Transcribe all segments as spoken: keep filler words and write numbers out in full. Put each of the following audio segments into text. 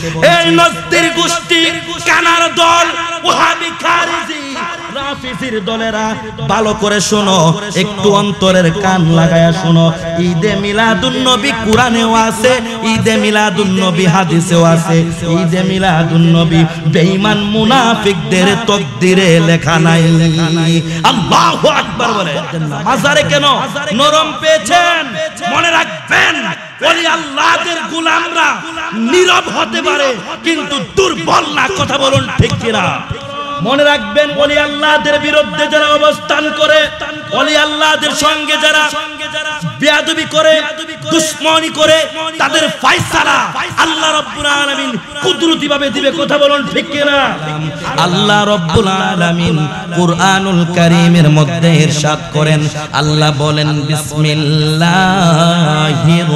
এই নস্তির গোষ্ঠী কানার দল ওয়াহাবি খারিজি রাফিজির দলেরা ভালো করে শোনো, একটু অন্তরের কান লাগায়া শোনো। ঈদে মিলাদুন নবী কুরআনেও আছে, ঈদে মিলাদুন নবী হাদিসেও আছে। ঈদে মিলাদুন নবী বেঈমান মুনাফিকদের তকদিরে লেখা নাই। আল্লাহু আকবার বলে। মাজারে কেন নরম পেয়েছেন? মনে রাখবেন ওলি আল্লাহদের গোলামরা নীরব হতে পারে কিন্তু দুর্বল না। কথা বলুন ঠিক কিনা? মনে রাখবেন ওলি আল্লাহদের বিরুদ্ধে যারা অবস্থান করে, ওলি আল্লাহদের সঙ্গে যারা বেয়াদবি করে, দুশমনি করে, তাদের ফয়সালা আল্লাহ রাব্বুল আলামিন কুদরতি ভাবে দিবে। কথা বলুন ঠিক কিনা? আল্লাহ রাব্বুল আলামিন কুরআনুল কারীমের মধ্যে ইরশাদ করেন, আল্লাহ বলেন বিসমিল্লাহির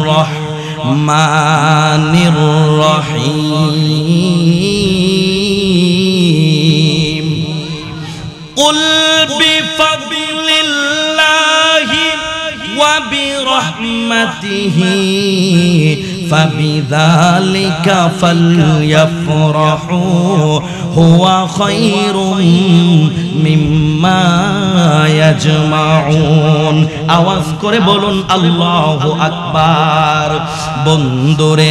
রহমানির রহিম কুল বিফাদলিল্লাহি ওয়া বিরহমাতিহি ফাবিযালিকা ফালইফরাহু হুয়া খায়রুম মিম্মা ইয়াজমাউন। আওয়াজ করে বলুন আল্লাহু আকবার। বন্ধুরে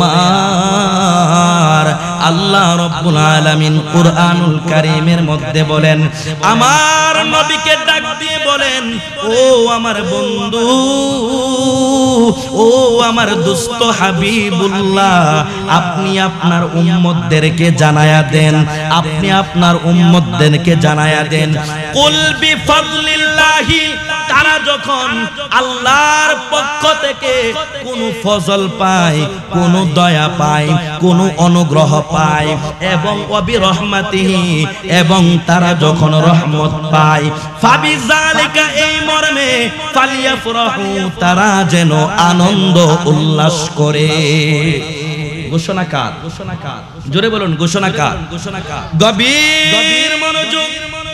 আমার, আল্লাহ রাব্বুল আলামিন কুরআনুল কারীমের মধ্যে বলেন, আমার নবীকে ডাক দিয়ে বলেন, ও আমার বন্ধু, ও আমার দোস্ত হাবিবুল্লাহ, আপনি আপনার উম্মতদেরকে জানায়া দেন, আপনি আপনার উম্মতদেরকে জানায়া দেন কুল বিফাদলিল্লাহি, তারা যখন আল্লাহর পক্ষ থেকে কোন ফজল পায়, কোন দয়া পায়, কোন অনুগ্রহ পায়, এবং ওয়াবি রহমাতিহি, এবং তারা যখন রহমত পায়, ফাবিযালিকা, এই মর্মে, ফালিয়াফরাহু, তারা যেন আনন্দ উল্লাস করে। ঘোষণা কার? ঘোষণা কার? জোরে বলুন ঘোষণা কার? ঘোষণা কার? গভীর গভীর মনোযোগ।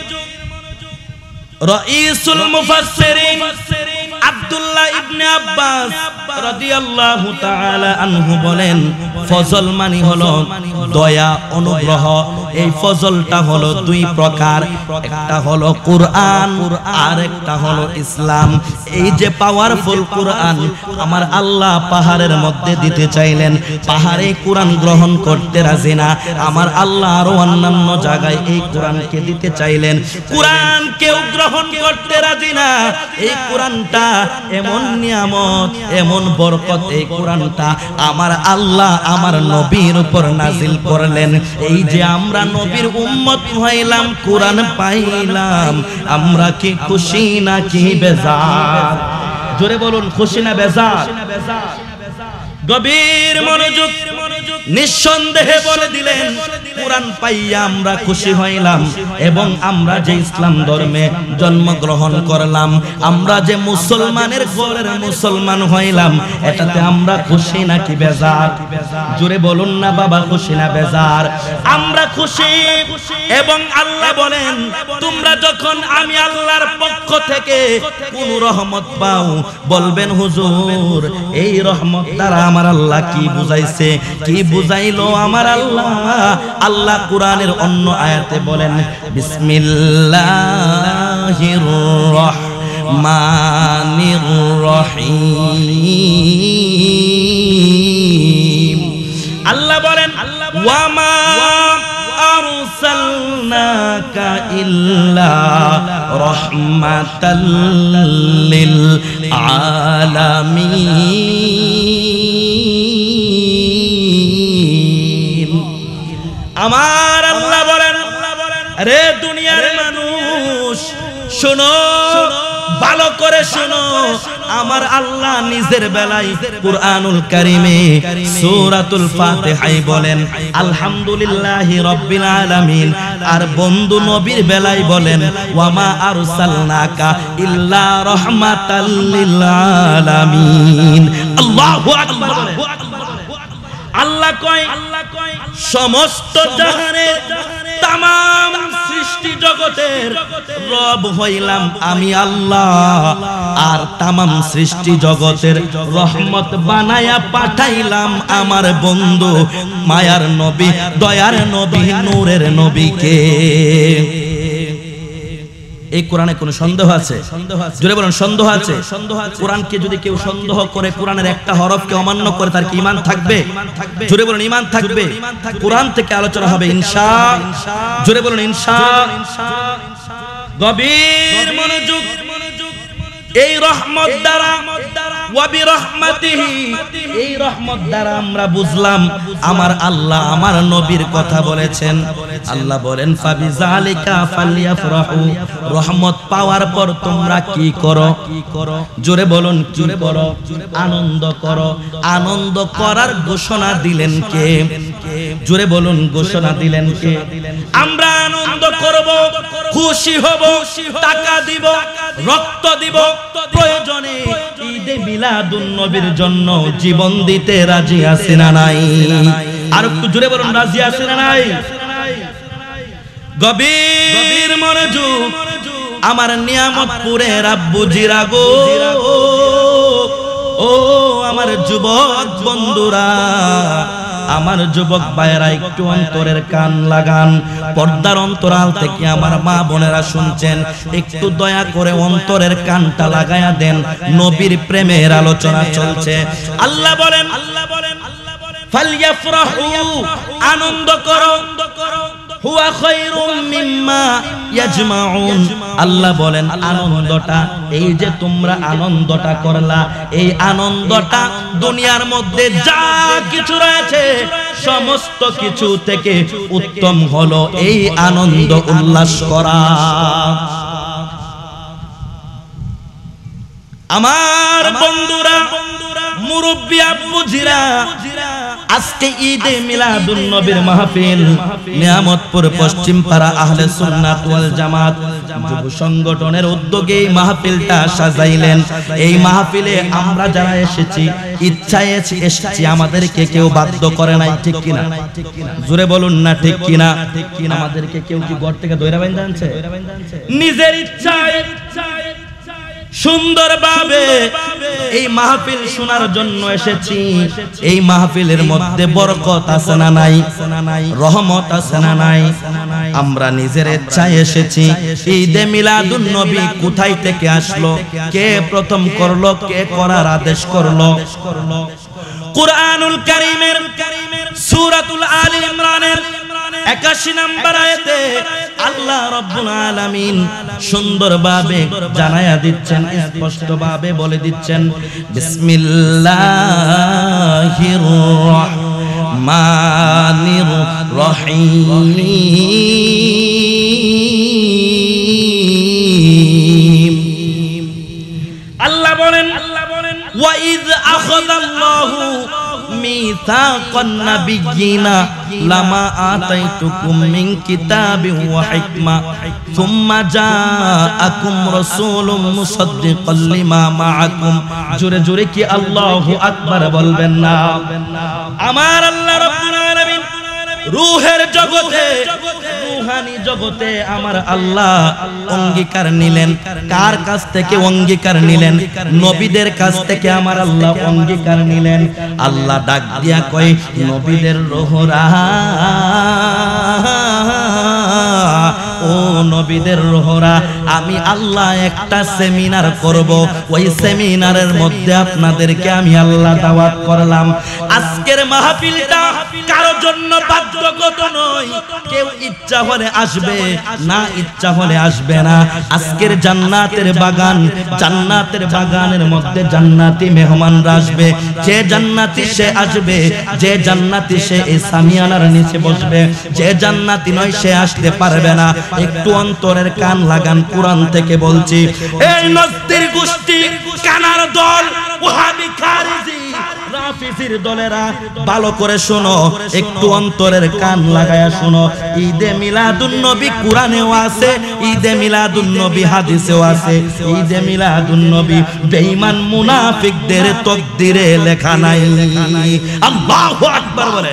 রাইসুল মুফাসসিরিন আব্দুল্লাহ ইবনে আব্বাস রাদিয়াল্লাহু তাআলা আনহু বলেন, ফজল মানে হলো দয়া, অনুগ্রহ। এই ফজলটা হলো দুই প্রকার, একটা হলো কুরআন আর একটা হলো ইসলাম। এই যে পাওয়ারফুল কুরআন আমার আল্লাহ পাহাড়ের মধ্যে দিতে চাইলেন, পাহাড়ে কুরআন গ্রহণ করতে রাজি না, আমার আল্লাহ আরো অন্যান্য জায়গায় এই কুরআনকে দিতে চাইলেন, কুরআন কেউ গ্রহণ করতে রাজি না। এই কুরআনটা এমন নিয়ামত, এমন বরকত, এই কুরআনটা আমার আল্লাহ আমার নবীর উপর নাজিল করলেন। এই যে আমরা নবীর উম্মত হইলাম, কুরআন পাইলাম, আমরা কি খুশি না কি বেজার? জোরে বলুন খুশি না বেজার? গভীর মনোযোগ। নিঃসন্দেহে বলে দিলেন, কুরআন পাইয়া আমরা খুশি হইলাম, এবং আমরা যে ইসলাম ধর্মে জন্মগ্রহণ করলাম, আমরা যে মুসলমানের ঘরের মুসলমান হইলাম, এটাতে আমরা খুশি নাকি বেজার? জোরে বলুন না বাবা, খুশি না বেজার? আমরা খুশি। এবং আল্লাহ বলেন, তোমরা যখন আমি আল্লাহর পক্ষ থেকে কোন রহমত পাও, বলবেন হুজুর এই রহমত দ্বারা আমার আল্লাহ কি বুঝাইছে, কি বুঝাইলো আমার আল্লাহ? আল্লাহ কুরআনের অন্য আয়াতে বলেন, বিসমিল্লাহির রহমানির রহিম। আল্লাহ বলেন, ওয়ামা আরসালনাকা ইল্লা রাহমাতাল লিল আলামিন। আমার আল্লাহ বলেন, রে দুনিয়ার মানুষ শোনো, ভালো করে শোনো, আমার আল্লাহ নিজের বেলায় কুরআনুল কারীমে সূরাতুল ফাতিহায় বলেন আলহামদুলিল্লাহি রাব্বিল আলামিন, আর বন্ধু নবীর বেলায় বলেন ওয়ামা আরসালনাকা ইল্লা রাহমাতাল লিল আলামিন। আল্লাহু আকবার। আল্লাহ কয় সমস্ত জাহানের তামাম সৃষ্টি জগতের রব হইলাম আমি আল্লাহ, আর তামাম সৃষ্টি জগতের রহমত বানায়া পাঠাইলাম আমার বন্ধু মায়ার নবী, দয়ার নবী, নূরের নবীকে। এই কোরআনে কোনো সন্দেহ আছে? জোরে বলেন সন্দেহ আছে? কোরআনকে যদি কেউ সন্দেহ করে, কোরআনের একটা হরফকে অমান্য করে, তার কি ঈমান থাকবে? জোরে বলেন ঈমান থাকবে। কোরআন থেকে আলোচনা হবে ইনশাআল্লাহ। জোরে বলেন ইনশাআল্লাহ। গভীর মনোযোগ। এই রহমত দ্বারা ওয়া বিরহমাতিহি, এই রহমত দ্বারা আমরা বুঝলাম আমার আল্লাহ আমার নবীর কথা বলেছেন। আল্লাহ বলেন ফাবিযালিকা ফালইফরাহু, রহমত পাওয়ার পর তোমরা কি করো? জোরে বলুন কি করো? আনন্দ করো। আনন্দ করার ঘোষণা দিলেন কে? জোরে বলুন ঘোষণা দিলেন কে? আমরা আনন্দ করব, খুশি হব, টাকা দিব, রক্ত দিব, প্রয়োজনে ঈদে মিলাদুন নবীর জন্য জীবন দিতে রাজি আছি না নাই? আর একটু জোরে বলুন রাজি আছি না নাই? গভীর মনোযোগ। আমার নিয়ামতপুরের আব্বুজিরা গো, ও আমার যুবক বন্ধুরা, আমার যুবক ভাইয়েরা একটু অন্তরের কান লাগান। পর্দার অন্তরাল থেকে আমার মা বোনেরা শুনছেন, একটু দয়া করে অন্তরের কানটা লাগায়া দেন। নবীর প্রেমের আলোচনা চলছে। আল্লাহ বলেন ফালইফরাহু, আনন্দ করো, হুয়া খায়রুম মিম্মা ইয়াজমাউন। আল্লাহ বলেন আনন্দটা, এই যে তোমরা আনন্দটা করলা, এই আনন্দটা দুনিয়ার মধ্যে যা কিছু রয়েছে সমস্ত কিছু থেকে উত্তম হলো এই আনন্দ উল্লাস করা। আমার বন্ধুরা, মুরব্বি আব্বুজিরা, আজকে ঈদে মিলাদুন নবীর মাহফিল নিয়ামতপুর পশ্চিম পাড়া আহলে সুন্নাত ওয়াল জামাত যুব সংগঠনের উদ্যোগে এই মাহফিলটা সাজাইলেন। এই মাহফিলে আমরা যারা এসেছি ইচ্ছায় এসেছি, আমাদেরকে কেউ বাধ্য করে নাই, ঠিক কিনা? জোরে বলুন না ঠিক কিনা? আমাদেরকে কেউ কি ঘর থেকে দইরা বাইন্দা আনছে? নিজের ইচ্ছায় সুন্দরভাবে এই মাহফিল শোনার জন্য এসেছি। এই মাহফিলের মধ্যে বরকত আছে না নাই? রহমত আছে না নাই? আমরা নিজের ইচ্ছায় এসেছি। ঈদে মিলাদুন নবী কোথায় থেকে আসলো? কে প্রথম করলো? কে করার আদেশ করলো? কুরআনুল কারীমের সূরাতুল আলী ইমরানের একাশি নম্বর আয়াতে আল্লাহ রাব্বুল আলামিন সুন্দরভাবে জানায়া দিচ্ছেন, স্পষ্টভাবে বলে দিচ্ছেন, বিসমিল্লাহির রহমানির রহিম। আল্লাহ বলেন ওয়া ইয আখাযাল্লাহু মিসাকান নাবিয়্যিনা লামা আতাইতুকুম মিন কিতাবিন ওয়া হিকমা সুম্মা জাআকুম রাসূলুম মুসাদ্দিকাল লিমা মাআকুম। জোরে জোরে কি আল্লাহু আকবার বলবেন না? আমার আল্লাহ রাব্বুল আলামিন রূহের জগতে, রূহানি জগতে আমার আল্লাহ অঙ্গীকার নিলেন। কার কাছ থেকে অঙ্গীকার নিলেন? নবীদের কাছ থেকে আমার আল্লাহ অঙ্গীকার নিলেন। আল্লাহ ডাক দিয়া কয়, নবীদের রোহরা, ও নবীদের রোহরা, আমি আল্লাহ একটা সেমিনার করব। ওই সেমিনারের মধ্যে আপনাদেরকে আমি আল্লাহ দাওয়াত করলাম। আজকের মাহফিলটা কারো জন্য বাধ্যগত নয়, কেউ ইচ্ছা হলে আসবে, না ইচ্ছা হলে আসবে না। আজকের জান্নাতের বাগান, জান্নাতের বাগানের মধ্যে জান্নাতি মেহমানরা আসবে। যে জান্নাতি সে আসবে, যে জান্নাতি সে এই সামিয়ানার নিচে বসবে, যে জান্নাতি নয় সে আসতে পারবে না। একটু অন্তরের কান লাগান, কোরআন থেকে বলছি। এই নস্তির গোষ্ঠী, কানার দল, ওয়াহাবি খারিজি, রাফিজির দলেরা ভালো করে শোনো, একটু অন্তরের কান লাগায়া শোনো। ঈদে মিলাদুন নবী কুরআনেও আছে, ঈদে মিলাদুন নবী হাদিসেও আছে। ঈদে মিলাদুন নবী বেঈমান মুনাফিকদের তকদিরে লেখা নাই। আল্লাহু আকবার বলে।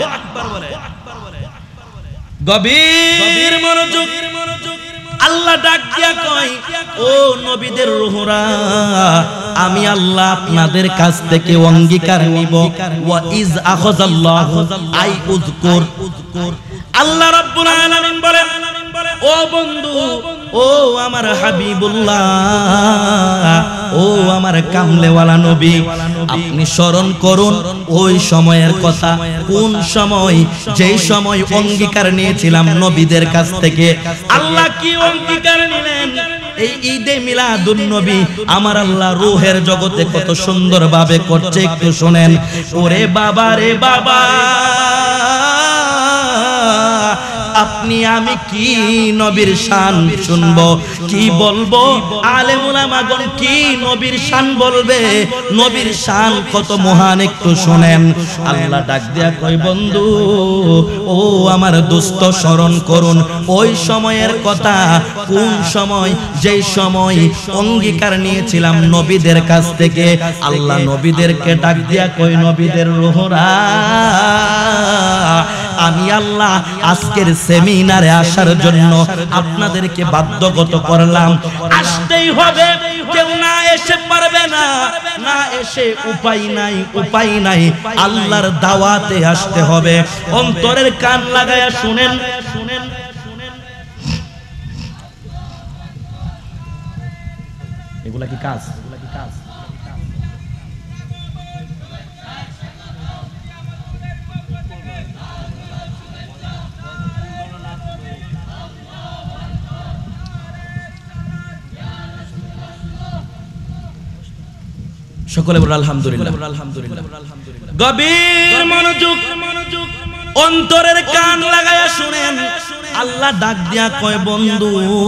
গভীর মনোযোগ। আল্লাহ ডাক দিয়া কয়, ও নবীদের রূহরা, আমি আল্লাহ আপনাদের কাছ থেকে অঙ্গীকার নিব। ওয়া ইজ আখাযাল্লাহু আই উযকুর। আল্লাহ রাব্বুল আলামিন বলেন, ও বন্ধু, ও আমার হাবিবুল্লাহ, ও আমার কামলেওয়ালা নবী, আপনি স্মরণ করুন ওই সময়ের কথা। কোন সময়? যেই সময় অঙ্গীকার নিয়েছিলাম নবীদের কাছ থেকে। আল্লাহ কি অঙ্গীকার নিলেন? এই ঈদে মিলাদুন নবী আমার আল্লাহ রূহের জগতে কত সুন্দর ভাবে করছে, একটু শুনেন। ওরে বাবা রে বাবা, আপনি আমি কি নবীর শান শুনবো, কি বলবো? আলেম উলামাগণ কি নবীর শান বলবে? নবীর শান কত মহান, একটু শুনেন। আল্লাহ ডাক দিয়া কয়, বন্ধু, ও আমার দোস্ত, স্মরণ করুন ওই সময়ের কথা। কোন সময়? যেই সময় অঙ্গীকার নিয়েছিলাম নবীদের কাছ থেকে। আল্লাহ নবীদেরকে ডাক দিয়া কয়, নবীদের রূহরা, আমি আল্লাহ আজকের সেমিনারে আসার জন্য আপনাদেরকে বাধ্যগত করলাম। আসতেই হবে, কেউ না এসে পারবে না। না এসে উপায় নাই, উপায় নাই, আল্লাহর দাওয়াতে আসতে হবে। অন্তরের কান লাগায়া শুনেন, শুনেন। এগুলা কি কাজ? এগুলা কি কাজ? সকলে বলে আলহামদুলিল্লাহ। গভীর মনোযোগ, অন্তরের কান লাগায়া শুনেন। আল্লাহ ডাক দিয়া কয়, বন্ধু,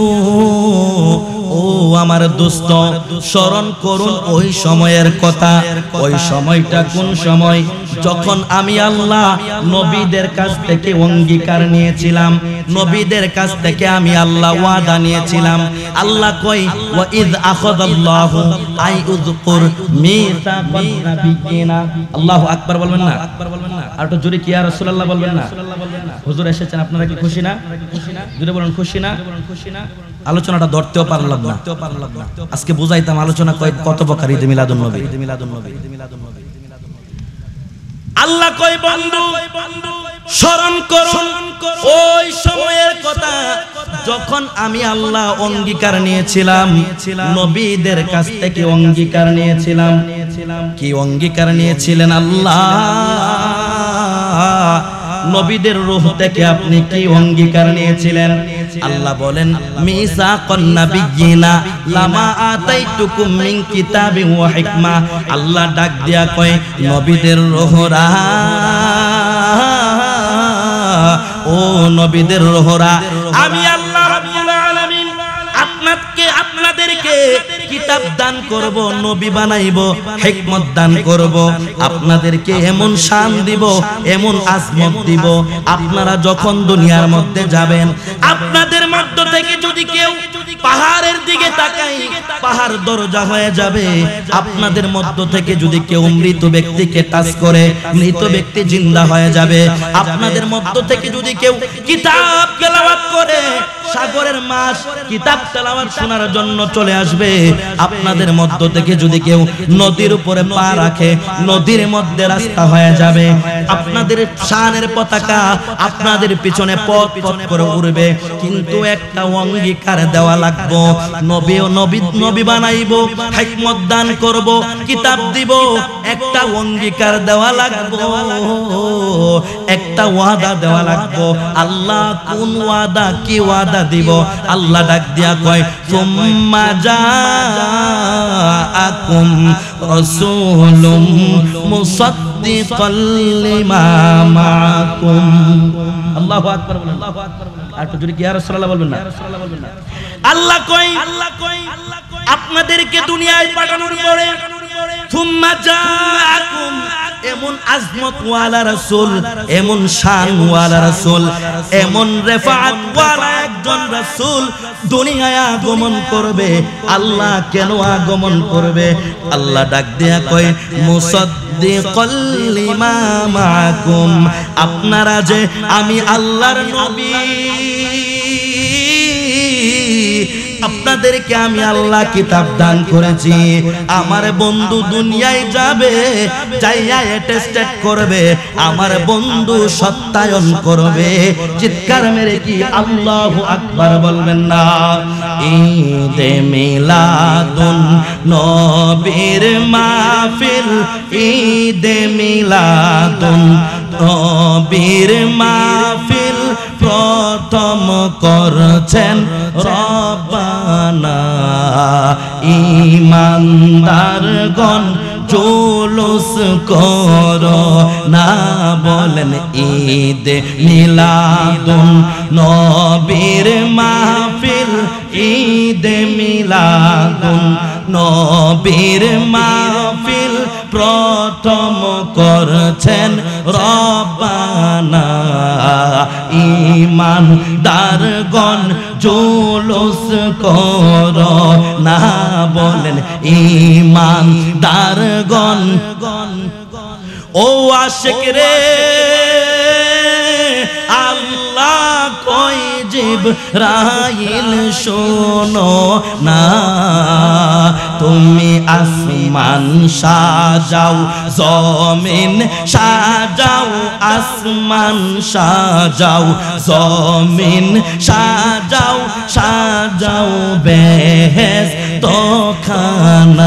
ও আমার দোস্ত, স্মরণ করুন ওই সময়ের কথা। ওই সময়টা কোন সময়? যখন আমি আল্লাহ নবীদের কাছ থেকে অঙ্গীকার নিয়েছিলাম, নবীদের কাছ থেকে আমি আল্লাহ ওয়াদা নিয়েছিলাম। আল্লাহ কয়, ওয়া ইয আখাযাল্লাহু আই উযকুর মিসাকান নাবিয়িনা। আল্লাহু আকবার বলবেন না? আর একটু জোরে কি ইয়া রাসূলুল্লাহ বলবেন না? হুজুর এসেছেন, আপনারা কি খুশি না? জোরে বলুন, খুশি না? আলোচনাটা ধরতেও পারলাম না। আজকে বুঝাইতাম আলোচনা কত প্রকার ঈদে মিলাদুন নবী। আল্লাহ কয়, বন্ধু, স্মরণ করুন ওই সময়ের কথা যখন আমি আল্লাহ অঙ্গীকার নিয়েছিলাম নবীদের কাছ থেকে। অঙ্গীকার নিয়েছিলাম। কি অঙ্গীকার নিয়েছিলেন? আল্লাহ নবীদের রূহ থেকে আপনি কি অঙ্গীকার নিয়েছিলেন? আল্লাহ বলেন, মিসাকান নাবিয়িনা লামা আতাইতুকুম মিন কিতাবিন ওয়া হিকমা। আল্লাহ ডাক দিয়া কয়, নবীদের রূহরা, ও নবীদের রূহরা, আমি আল্লাহ রাব্বুল আলামিন আপনাকে আপনাদেরকে কিতাব দান করব, নবী বানাইব, হিকমত দান করব, আপনাদেরকে এমন শান দিব, এমন আজমত দিব। আপনারা যখন দুনিয়ার মধ্যে যাবেন, আপনাদের মধ্য থেকে যদি কেউ পাহাড়ের দিকে তাকাই, পাহাড় দরজা হয়ে যাবে। আপনাদের মধ্য থেকে যদি কেউ মৃত ব্যক্তিকে টাচ করে, মৃত ব্যক্তি জিন্দা হয়ে যাবে। আপনাদের মধ্য থেকে যদি কেউ কিতাব তেলাওয়াত করে, সাগরের মাছ কিতাব তেলাওয়াত শোনার জন্য চলে আসবে। আপনাদের মধ্য থেকে যদি কেউ নদীর উপরে পা রাখে, নদীর মধ্যে রাস্তা হয়ে যাবে। আপনাদের শানের পতাকা আপনাদের পিছনে পথ পথ করে উড়বে। কিন্তু একটা অঙ্গীকার দেওয়া লাগবে, নবী ও নবী নবী বানাইব, হিকমত দান করব, কিতাব দিব। একটা অঙ্গীকার দেওয়া লাগবে, একটা ওয়াদা দেওয়া লাগবে। আল্লাহ কোন ওয়াদা, কি ওয়াদা দিব? আল্লাহ ডাক দিয়া কয়, সুম্মা জাআকুম রাসূলুম মুসাদ্দিকাল লিমা মাআকুম। আল্লাহু আকবার বলেন, আল্লাহু আকবার বলেন। আর একটু জোরে কি ইয়া রাসূলুল্লাহ বলবেন না? আল্লাহ কয়, আল্লাহ কয়, আপনাদেরকে দুনিয়ায় পাঠানোর পরে সুম্মা জাআকুম, এমন আজমত ওয়ালা রাসূল, এমন শান ওয়ালা রাসূল, এমন রেফাত ওয়ালা একজন রাসূল দুনিয়ায় আগমন করবে। আল্লাহ কেন আগমন করবে? আল্লাহ ডাক দেয়া কয় মুসাদ্দিকাল লিমা মাআকুম, আপনারা যে আমি আল্লাহর নবী, আপনাদেরকে আমি আল্লাহ কিতাব দান করেছি। আমার বন্ধু দুনিয়ায় যাবে, যাইয়া অ্যাটেস্টেড করবে, আমার বন্ধু সত্যায়ন করবে। চিৎকার মেরে কি আল্লাহু আকবার বলবেন না? ঈদে মিলাদুন নবীর মাহফিল, ঈদে মিলাদুন নবীর মাহফিল প্রথম করছেন রব্বানা। ঈমানদারগণ জুলুস করো না, বলেন ঈদ মিলাদুন নবীর মাহফিল, ঈদ মিলাদুন নবীর মাহফিল প্রথম করছেন রব্বানা। ঈমানদারগণ জুলুস করো না, বলেন ঈমানদারগণ। ও আশিক রে আল্লাহ কই জিবরাইল শোনো না, তুমি আসমান সাজাও জমিন সাজাও, আসমান সাজাও জমিন সাজাও, সাজাও বেহেশত খানা।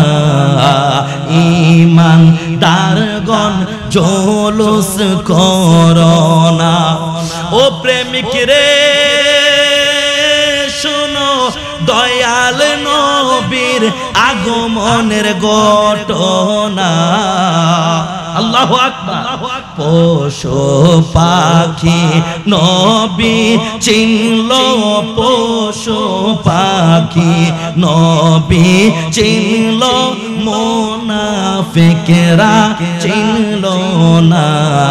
ঈমানদারগণ জুলুস করো না। ও প্রেমিক রে শোনো, দয়াল নবীর আগমনের ঘটনা। আল্লাহু আকবার। পশু পাখি নবী চিনল, পশু পাখি নবী চিনল, মুনাফিকরা চিনল না।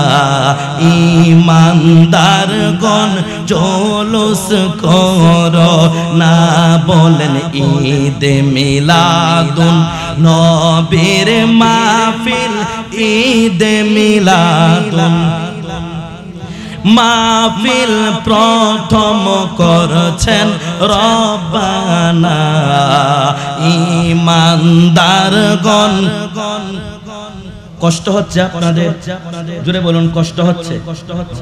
ঈমানদারগণ জুলুস করো না, বলেন ঈদ মিলাদুন নবীর মাহফিল, ঈদ মিলাদুন মাহফিল প্রথম করছেন রব্বানা। ঈমানদারগণ কষ্ট হচ্ছে আপনাদের? জোরে বলুন কষ্ট হচ্ছে? কষ্ট হচ্ছে?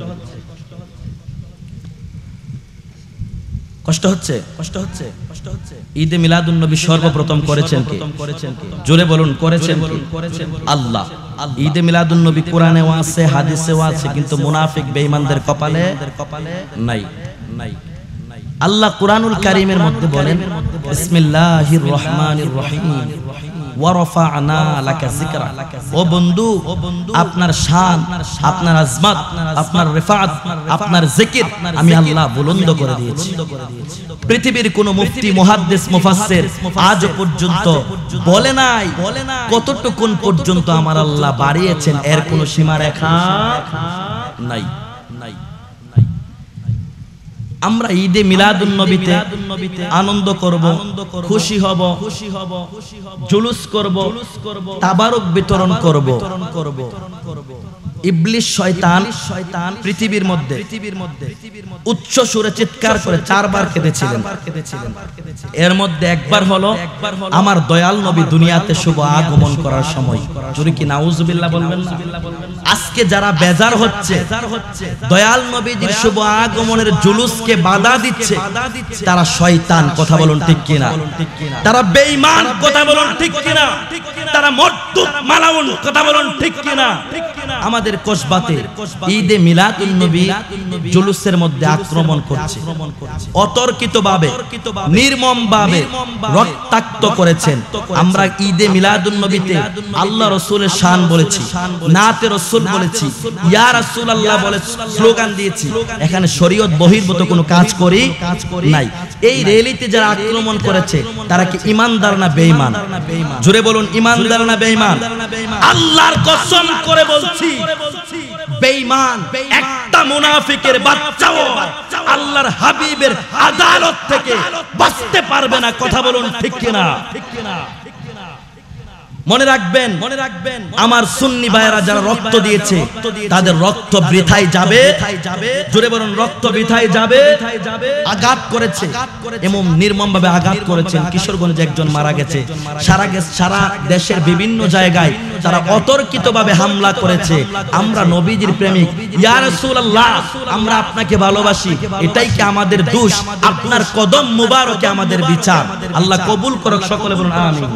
কষ্ট হচ্ছে? কষ্ট হচ্ছে? কষ্ট হচ্ছে? ঈদে মিলাদুন নবী সর্বপ্রথম করেছেন কে? জোরে বলুন করেছেন কে? আল্লাহ। ঈদে মিলাদুন নবী কোরআনেও আছে, হাদিসেও আছে, কিন্তু মুনাফিক বেঈমানদের কপালে নাই নাই। আল্লাহ কুরআনুল কারীমের মধ্যে বলেন বিসমিল্লাহির রহমানির রহিম ওয়া রাফা'না লাকা যিকরা। ও বন্ধু, আপনার শান, আপনার আজমত, আপনার রিফাত, আপনার জিকির আমি আল্লাহ বুলন্দ করে দিয়েছি। পৃথিবীর কোন মুফতি, মুহাদ্দিস, মুফাসসির আজ পর্যন্ত বলে নাই কতটুকুন পর্যন্ত আমার আল্লাহ বাড়িয়েছেন, এর কোন সীমারেখা নাই নাই। আমরা ঈদে মিলাদুন নবীতে আনন্দ করব, খুশি হব, জুলুস করব, তাবারক বিতরণ করব। ইবলিস শয়তান পৃথিবীর মধ্যে উচ্চ সুরে চিৎকার করে চারবার কেঁদেছিলেন। এর মধ্যে একবার হলো আমার দয়াল নবী দুনিয়াতে শুভ আগমন করার সময়। জোরে কি নাউজুবিল্লাহ বলবেন না? আজকে যারা বেজার হচ্ছে, দয়াল নবীজির শুভ আগমনের জুলুসকে বাধা দিচ্ছে, তারা শয়তান। কথা বলুন ঠিক কিনা? তারা বেঈমান। কথা বলুন ঠিক কিনা? তারা মরদুদ মালাউন। কথা বলুন ঠিক কিনা? আমাদের কসবাতে ঈদে মিলাদুন নবী জুলুসের মধ্যে আক্রমণ করছে, অতর্কিতভাবে, নির্মমভাবে রক্তাক্ত করেছেন। আমরা ঈদে মিলাদুন নবীতে আল্লাহ রাসূলের শান বলেছি, নাতে রাসূল বলেছি, ইয়া রাসূলুল্লাহ বলে স্লোগান দিয়েছি। এখানে শরীয়ত বহির্ভূত কোনো কাজ করি নাই। এই র্যালিতে যারা আক্রমণ করেছে তারা কি ঈমানদার না বেঈমান? জোরে বলুন ঈমানদার ইমানদার না বেঈমান? আল্লাহর কসম করে বলছি বেঈমান একটা মুনাফিকের বাচ্চাও আল্লাহর হাবিবের আদালত থেকে বাঁচতে পারবে না। কথা বলুন ঠিক কিনা? মনে রাখবেন, মনে রাখবেন আমার সুন্নি ভাইয়েরা যারা রক্ত দিয়েছে তাদের রক্ত বৃথায় যাবে। জোরে বলুন, রক্ত বৃথায় যাবে। আঘাত করেছে, এমন নির্মম ভাবে আঘাত করেছেন। কিশোরগঞ্জে একজন মারা গেছে। সারা সারা দেশের বিভিন্ন জায়গায় তারা অতর্কিতভাবে হামলা করেছে। আমরা নবীজির প্রেমিক, ইয়া রাসূলুল্লাহ আমরা আপনাকে ভালোবাসি, এটাই কি আমাদের দোষ? আপনার কদম মুবারকে আমাদের বিচার। আল্লাহ কবুল করুক, সকলে বলুন আমিন।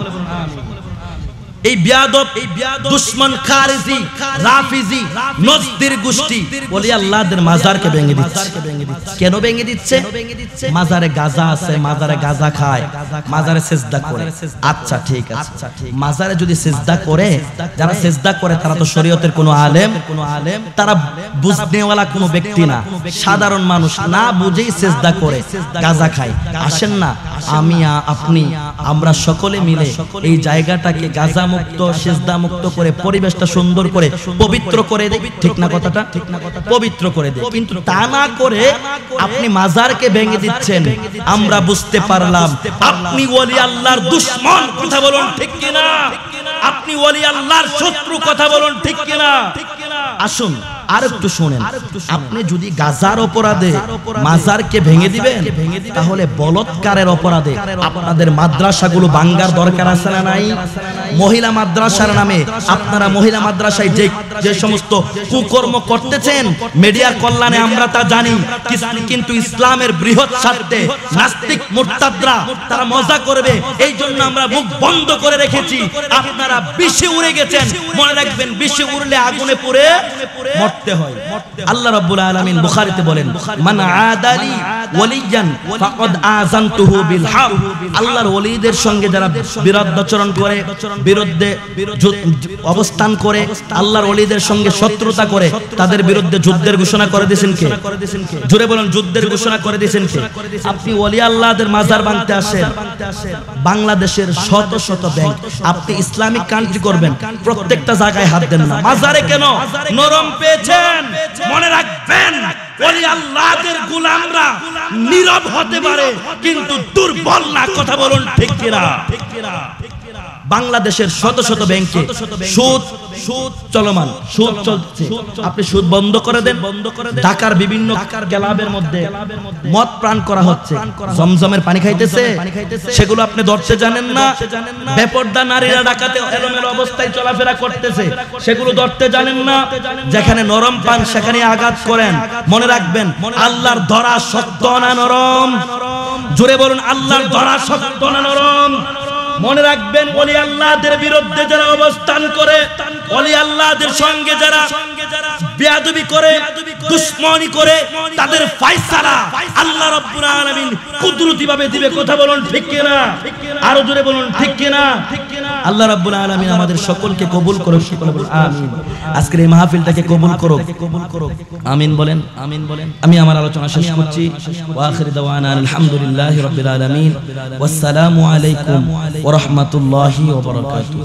এই বিয়াদব, এই দুশমন খারিজি রাফিজি নজদির গোষ্ঠী ওলি আল্লাহদের মাজারকে ভেঙে দিচ্ছে। কেন ভেঙে দিচ্ছে? মাজারে গাজা আছে, মাজারে গাজা খায়, মাজারে সিজদা করে। আচ্ছা ঠিক আছে, মাজারে যদি সিজদা করে, যারা সিজদা করে তারা তো শরীয়তের কোনো আলেম, কোনো আলেম তারা বুঝনেওয়ালা কোনো ব্যক্তি না, সাধারণ মানুষ, না বুঝেই সিজদা করে গাজা খায়। আসেন না আমি আপনি আমরা সকলে মিলে এই জায়গাটাকে গাজা মুক্ত, সিজদা মুক্ত করে পরিবেশটা সুন্দর করে পবিত্র করে দেই। ঠিক না কথাটা? ঠিক না কথাটা? পবিত্র করে দেই। কিন্তু তা না করে আপনি মাজারকে ভেঙে দিচ্ছেন। আমরা বুঝতে পারলাম আপনি ওলি আল্লাহর দুশমন। কথা বলুন ঠিক কিনা? আপনি ওলি আল্লাহর শত্রু। কথা বলুন ঠিক কিনা? আসুন আর একটু শুনেন, আপনি যদি গাজার অপরাধে মাজারকে ভেঙে দিবেন, তাহলে বলৎকারের অপরাধে আপনাদের মাদ্রাসাগুলো ভাঙ্গার দরকার আছে না নাই? মহিলা মাদ্রাসার নামে আপনারা মহিলা মাদ্রাসায় যে যে সমস্ত কুকর্ম করতেছেন, মিডিয়ার কল্যাণে আমরা তা জানি, কিন্তু ইসলামের বৃহৎ স্বার্থে নাস্তিক মুরতাদরা তারা মজা করবে, এই জন্য আমরা মুখ বন্ধ করে রেখেছি। আপনারা বিষে উড়ে গেছেন। মনে রাখবেন, বিষে উড়লে আগুনে পুড়ে মরতে হয়। আল্লাহ রাব্বুল আলামিন বুখারীতে বলেন, মান আদালি ওয়ালিয়ান ফাকাদ আযানতুহু বিল হারব। আল্লাহর ওলিদের সঙ্গে যারা বিরুদ্ধাচরণ করে, বিরুদ্ধে অবস্থান করে, আল্লাহর ওলিদের সঙ্গে শত্রুতা করে, তাদের বিরুদ্ধে যুদ্ধের ঘোষণা করে দিয়েছেন কে? জোরে বলুন, যুদ্ধের ঘোষণা করে দিয়েছেন কে? আপনি ওলি আল্লাহদের মাজার ভাঙতে আসেন। বাংলাদেশের শত শত ব্যাংক, আপনি ইসলামিক কান্ট্রি করবেন, প্রত্যেকটা জায়গায় হাত দেন না। মাজারে কেন? নরম পেয়েছেন। মনে রাখবেন, ওলি আল্লাহদের গোলামরা নীরব হতে পারে কিন্তু দুর্বল না। কথা বলুন ঠিক কিনা? বাংলাদেশের শত শত ব্যাংকে সুদ সুদ চলমান, সুদ চলছে। আপনি সুদ বন্ধ করে দেন। ঢাকার বিভিন্ন ক্লাবের মধ্যে মদ পান করা হচ্ছে, জমজমের পানি খাইতেছে, সেগুলো আপনি ধরতে জানেন না। বেপরদা নারীরা ঢাকাতে এলোমেলো অবস্থায় চলাফেরা করতেছে, সেগুলো ধরতে জানেন না। যেখানে নরম পান সেখানে আঘাত করেন। মনে রাখবেন, আল্লাহর ধরা শক্ত না নরম? জোরে বলুন, আল্লাহর ধরা শক্ত না নরম? মনে রাখবেন, ওলি আল্লাহদের বিরুদ্ধে যারা অবস্থান করে, ওলি আল্লাহদের সঙ্গে যারা বেয়াদবি করে, দুশমনি করে, তাদের ফয়সালা আল্লাহ রাব্বুল আলামিন কুদরতি ভাবে দিবে। কথা বলুন ঠিক কিনা? আরো জোরে বলুন ঠিক কিনা? আল্লাহ রাব্বুল আলামিন আমাদের সকলকে কবুল করুক, সকলে বলুন আমিন। আজকের এই মাহফিলটাকে কবুল করুক, কবুল করুক, আমিন বলেন, আমিন বলেন। আমি আমার আলোচনা শেষ করছি। ওয়া আখিরু দাওয়ানা আলহামদুলিল্লাহি রাব্বিল আলামিন। ওয়াসসালামু আলাইকুম ওয়া রাহমাতুল্লাহি ওয়া বারাকাতুহু।